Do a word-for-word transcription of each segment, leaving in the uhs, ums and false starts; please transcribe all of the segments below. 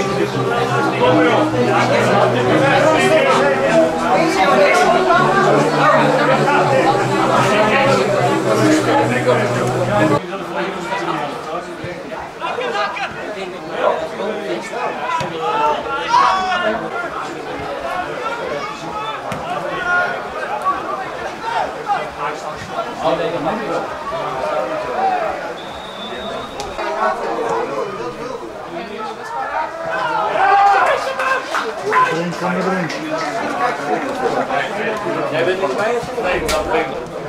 Kom erin. Jij bent niet bij? Nee, dat ben ik.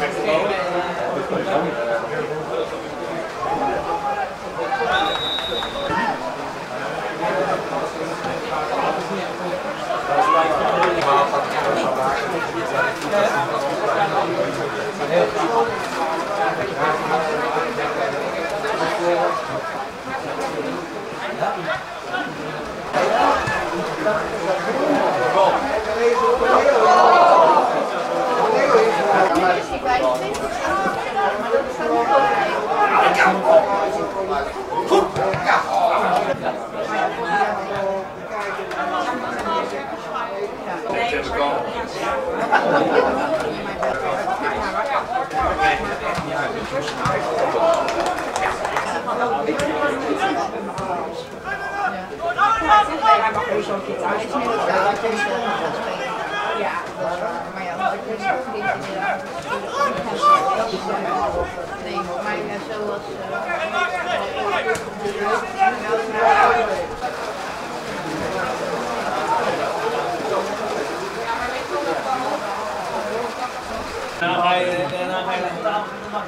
Daarna ga je daarna ga je naar tafel.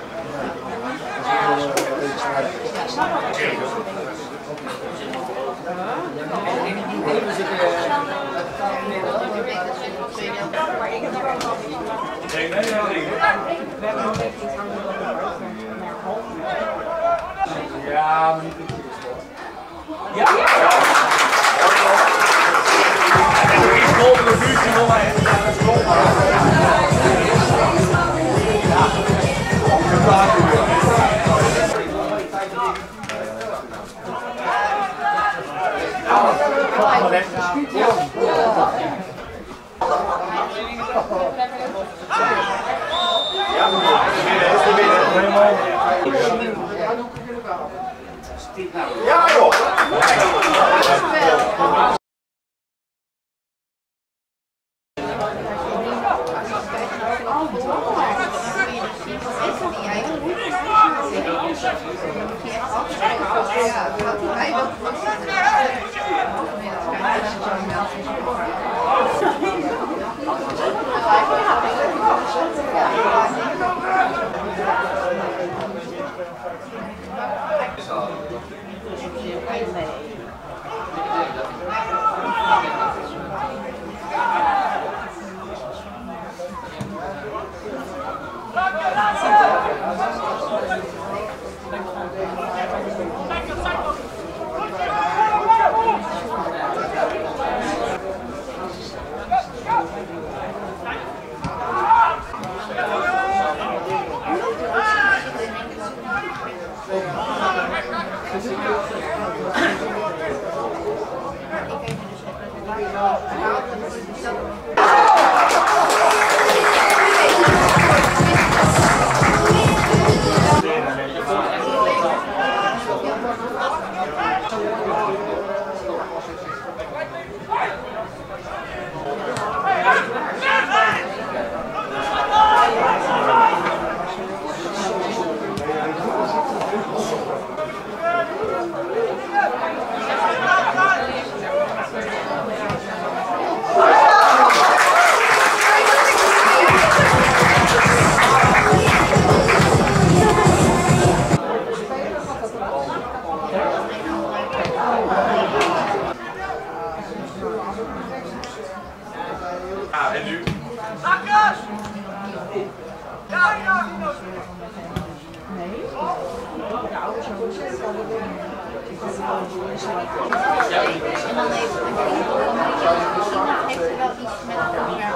Nee, nee, nee. Ja, maar niet ja. En er is boven de vuurtje nog maar even naar de school. Ja, joh! Ja, en nu? Zakkers! Ja, ja! Nee? De ouders hebben het zelf al gedaan. En dan heeft het wel iets met elkaar.